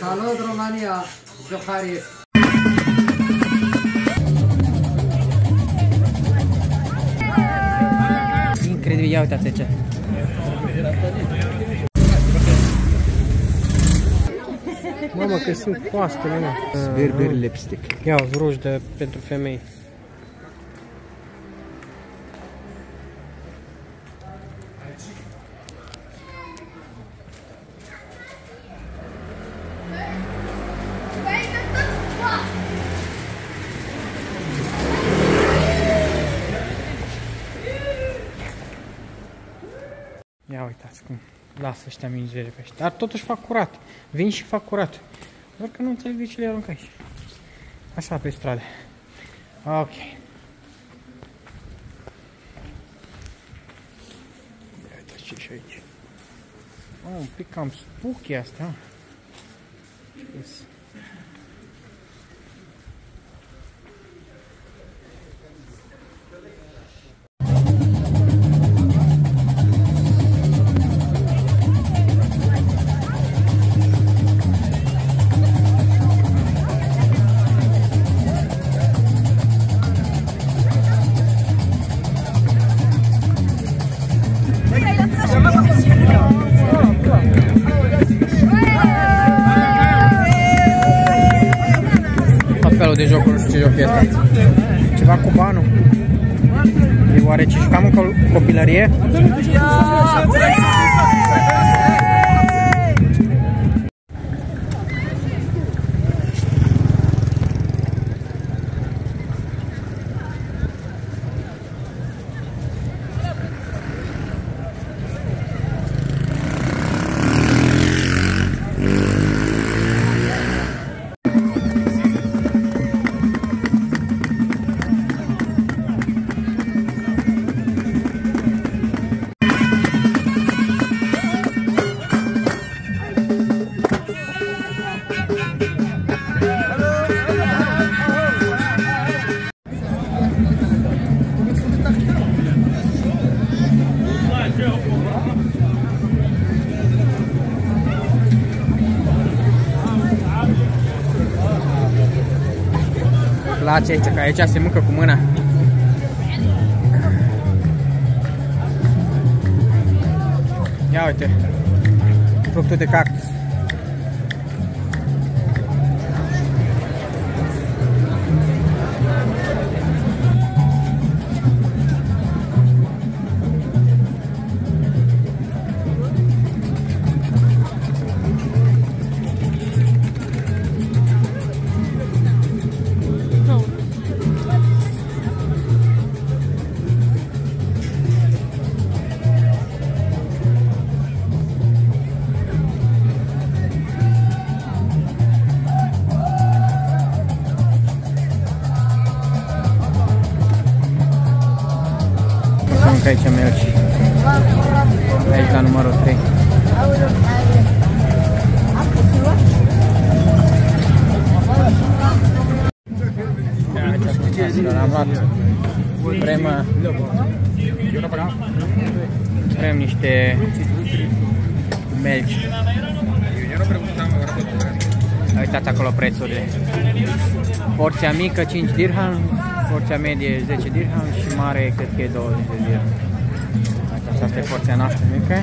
Salut România, Bucharest! Incredibil, ia uitați ce. Mamă, că sunt coastele, mă. Berber lipstick. Ia, ruj pentru femei. Ia uitați cum lasă ăștia mingere pe ăștia. Dar totuși fac curat. Vin și fac curat. Doar că nu înțeleg de ce le arunc aici. Așa pe stradă. Ok. Ia uitați ce și aici. Oh, un pic cam spooky asta. Yes. De jocuri, nu știu ce joc e asta. Ceva cu banul. E oare ce jucam în copilărie? Place aici, că aici se mâncă cu mâna. Ia uite, fructul de cactus. Aici melci. Aici la numărul 3. Am luat vrem niște melci. Uitați acolo prețurile. Porția mică 5 dirham, porția medie 10 dirham și mare cred că e 20 de dirham. Asta e porția noastră mică.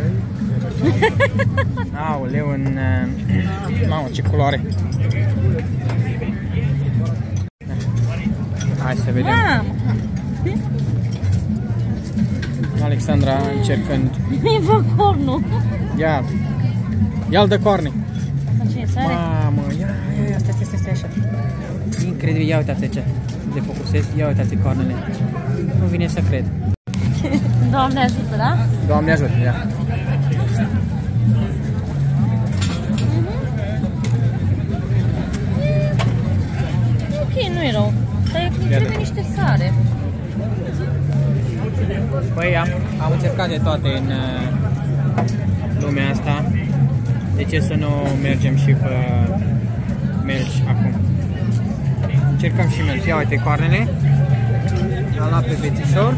Aoleu, în... Mamă, ce culoare! Hai să vedem. Alexandra încercând. Mi vă cornul. Ia-l de corne. Mamă, ia, stai așa. Incredibil, ia uitați ce. De focusez, ia uitați cornele. Nu vine să cred. Doamne ajută, da? Doamne ajută, ia. Ok, nu e rău. Dar e trebuie niște sare. Păi am încercat de toate în lumea asta. De ce să nu mergem și pe melci acum? Încercăm și melci. Ia uite coarnele. Am luat pe bețișor.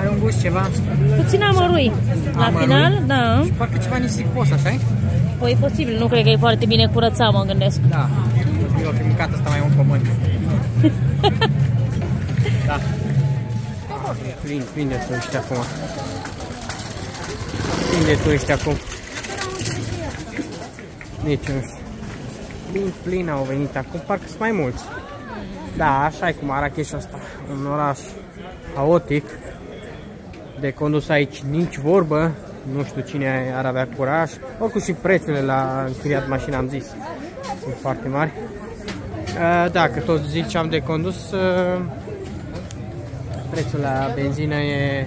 Are un gust ceva. Puțin amărui. La Amărui? final, da. Și parcă ceva nisipos, așa-i? Păi e posibil, nu cred că e foarte bine curățat, mă gândesc. Da. Eu fi mâncat asta mai un pământ. Da. Plin de turiști acum. Plin de turiști acum. Nici nu știu. Plin au venit acum, parcă sunt mai mulți. Da, așa e cu Marrakeșul ăsta. Un oraș haotic. De condus aici nici vorbă. Nu știu cine ar avea curaj. Oricum și prețurile la închiriat mașină, am zis, sunt foarte mari. Da, că tot ziceam de condus, prețul la benzină e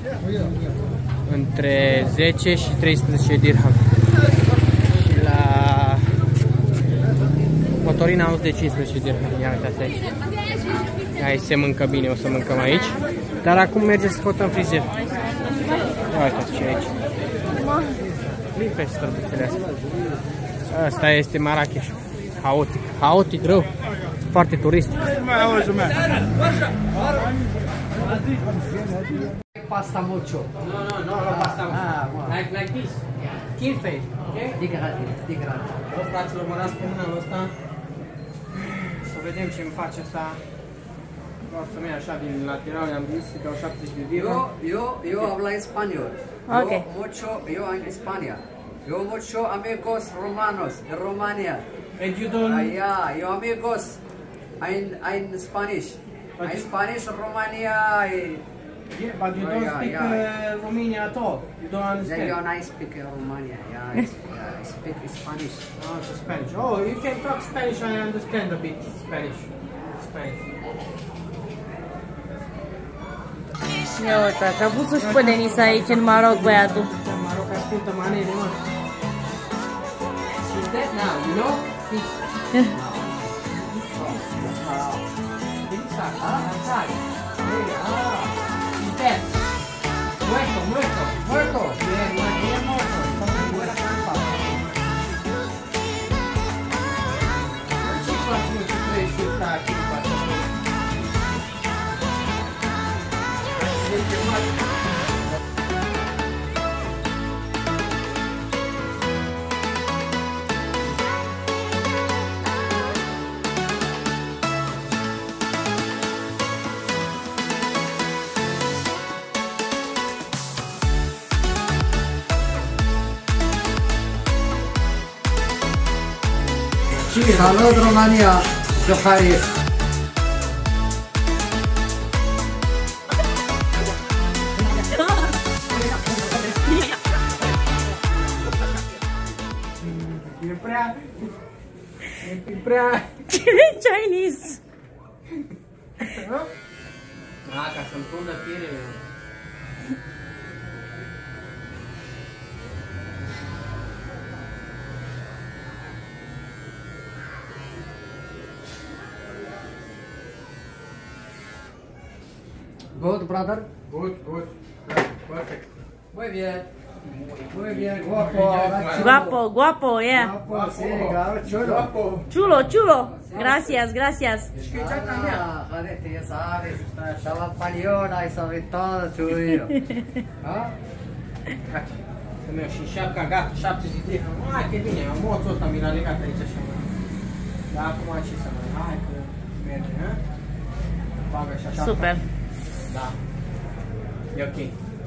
între 10 și 13 dirham. Și la motorina am de 15 dirham. Ia uitați aici. Aici se mâncă bine, o să mâncăm aici. Dar acum mergem să căutăm frizer. Ia uitați ce aici. Plin pe străduțele astea. Asta este Marrakesh. Haotic. Haotic rău. Foarte turistic. Pasta mucho. No, pasta mucho. Like this. Kilfe. De gratis. O, fraților, mă las pe mâna lui ăsta. Să vedem ce îmi face asta. Doar să merg așa din lateral, am zis, să dau 70 de dirham. Yo habla español. Ok. Yo en España. Yo mucho amigos romanos de Romania. And you don't... Yo amigos en Spanish. En Spanish, Romania. Yeah, but you don't speak Romanian at all. You don't understand. Yo no speak Romania. I speak Spanish. Oh, it's Spanish. Oh, you can talk Spanish. I understand a bit Spanish. Ia uitați, a pus să-și pădeniți aici în Maroc, băiatul. Maroc ascultă manele, mă. She's dead now, you know? She's dead. Muerto. Ce faci, mă, ce trăiești tu aici? Salut Romania, Bucharest. E prea... Chinese. Ca să-mi prundă firele. Good, brother. Good. Perfect. Muy bien, guapo. Guapo, yeah. Guapo, sí, claro, chulo. Chulo. Gracias. Joder, ya sabes, estaba paliona y sobre todo tuyo. Să merg și șapca, gata, 73. Hai că e bine, moțul ăsta mi l-a legat aici așa. Dar acum ce să mai... Hai că merge, hă? Bagă și așa. Super. Da. E ok.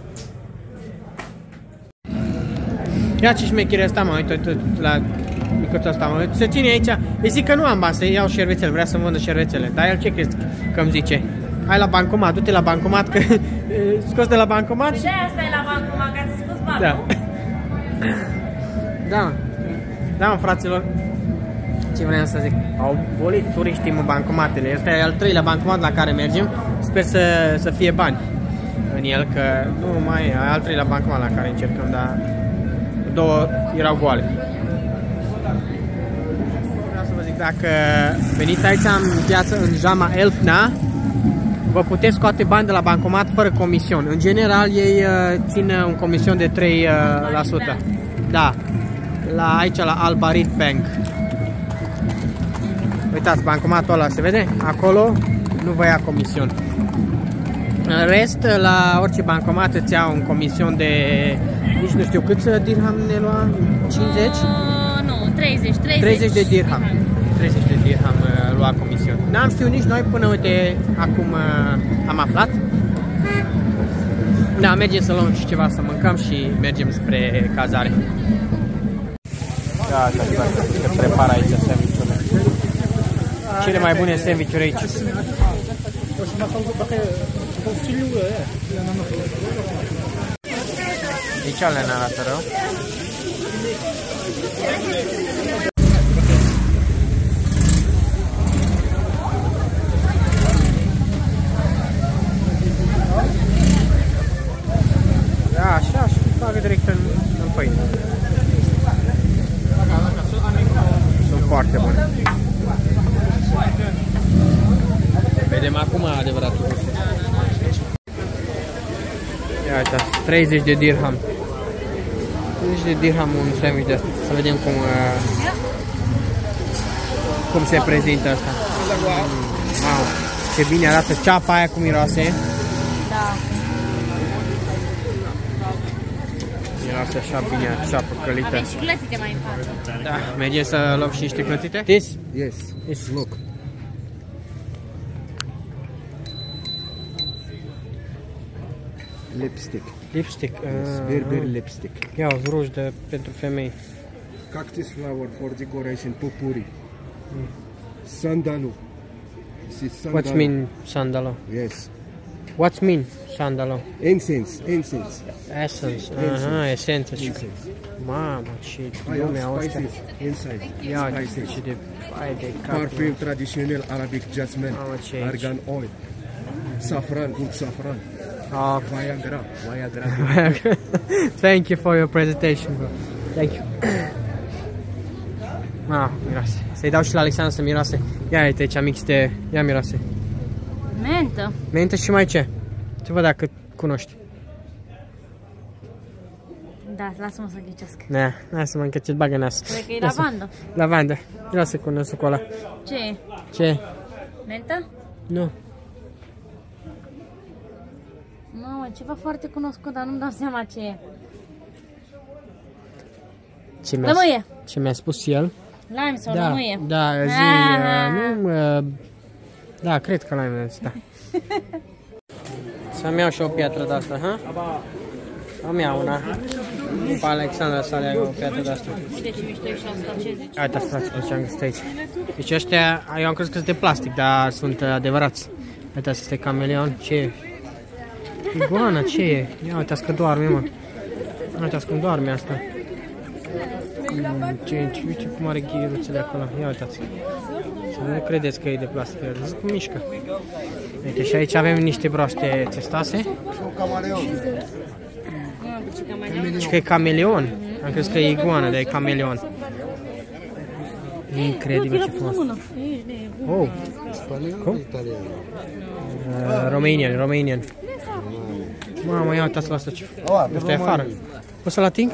Ia ce șmechere asta, mă, uite la micuța asta, mă. Se ține aici. Îi zic că nu am bani să iau șervețele, vrea să-mi vândă șervețele. Dar el ce crezi că îmi zice? Hai la bancomat, du-te la bancomat, că scos de la bancomat. Și asta e la bancomat, ca să scos bani. Da. Da, mă, fraților. Ce vreau să zic? Au bolit turiștii în bancomatele. Este al treilea bancomat la care mergem. Sper să fie bani în el, că nu mai e al treilea bancomat la care încercăm, dar două erau goale. Vreau să vă zic, dacă veniți aici în piață, în Jama Elfna, vă puteți scoate bani de la bancomat fără comision. În general, ei țin un comision de 3%. Da. Aici la Al Barit Bank. Uitați, bancomatul ăla se vede? Acolo nu vă ia comision. În rest, la orice bancomat îți iau un comision de, nici nu știu câți dirham ne lua, 50? Nu, 30 de dirham. 30 de dirham lua comision. N-am știut nici noi până, uite, acum am aflat. Da, mergem să luăm și ceva să mâncăm și mergem spre cazare. Da, se prepară aici sandwich-urile. Cele mai bune sandwich-uri aici. Nici alea ne arată rău. Da, așa și bagă direct în pâine. Sunt foarte bune. Vedem acum adevăratul gust. Ia uitați, 30 de dirham. 30 de dirham un sandwich de asta. Să vedem cum se prezintă asta. Wow, ce bine arată ceapa aia, cum miroase. Da. Miroase așa bine, ceapă călită. Avem și clătite mai în față. Da, mergem să luăm și niște clătite. This? Yes. This. Look. Lipstick. Lipstick. Berber lipstick. Ia, ruj pentru femei. Cactus flower for decoration, potpourri. Sandalu. What's mean sandalo? Yes. What's mean sandalo? Incense. Essence. Aha, esență. Mamă, și lumea asta. Spices inside. Ia, Spices. ce de fai de cap. Parfum tradițional Arabic jasmine. Mamă, ce e aici? Argan oil. Safran, good safran. Oh. Viagra. Thank you for your presentation, bro. Thank you. Ah, miroase. Să-i dau și la Alexandru să miroase. Ia uite aici, mixte. Ia miroase. Mentă. Mentă și mai ce? Să văd dacă cunoști. Da, lasă-mă să ghicesc. Da, hai să mă încă ți-l bagă nas. Cred că e lavandă. Lavandă. Miroase cu nasul cu ăla. Ce e? Ce? Mentă? Nu. Mamă, ceva foarte cunoscut, dar nu-mi dau seama ce e. Lămâie. Ce mi-a spus el? Lime sau lămâie? Da, zi, da, cred că lime, da. Să-mi iau și o piatră de asta, ha? Îmi iau una. După Alexandra să le iau o piatră de asta. Uite ce mișto e și asta, ce zici? Uitați, frate, ce am găsit aici. Deci ăștia, eu am crezut că sunt de plastic, dar sunt adevărați. Uitați, este cameleon, ce e? Iguana, ce e? Ia uitați că doarme, mă. Uitați cum doarme asta. Uite cum are ghiruțele acolo. Ia uitați. Să nu credeți că e de plastic. Vedeți cum mișcă. Uite, și aici avem niște broaște testoase. Și că e cameleon. Am crezut că e iguana, dar e cameleon. Incredibil ce frumos. Oh. Cum? Romanian. Mamă, ia uitați la asta ce... Ăsta e afară. Poți să-l ating?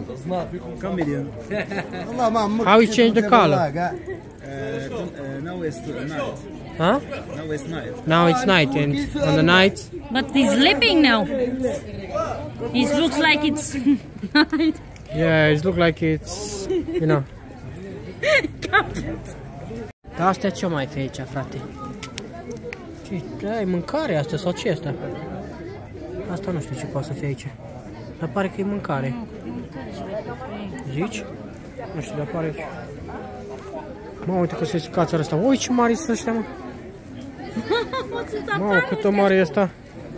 How you change the color? Now it's night. Huh? Now it's night. Now it's night, and on the night... But he's sleeping now. It looks like it's night. Yeah, it looks like it's... You know... Dar astea ce mai fi aici, frate? Ce, e mâncare asta sau ce asta? Asta nu știu ce poate să fie aici. Dar pare că e mâncare. Zici? Nu știu, dar pare aici. Mă, uite că se scață ăsta. Ui, ce mare sunt ăștia, mă. Mă, cât o mare e ăsta.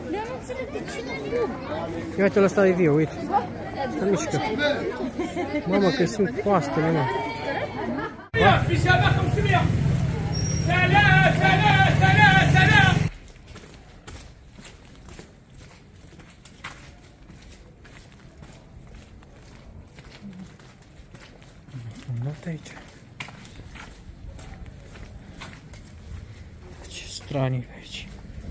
Ia uite-l ăsta de viu, uite. Asta mișcă. Mamă, că sunt coastele, mă. Noapte aici. Ce stranii aici.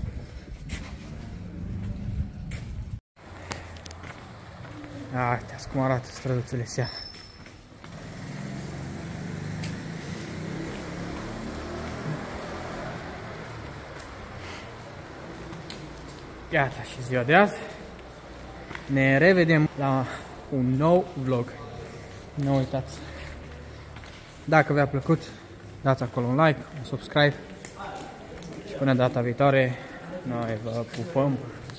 Uite cum arată străduțele seara. Iată și ziua de azi. Ne revedem la un nou vlog. Nu uitați. Dacă v-a plăcut, dați acolo un like, un subscribe. Și până data viitoare, noi vă pupăm.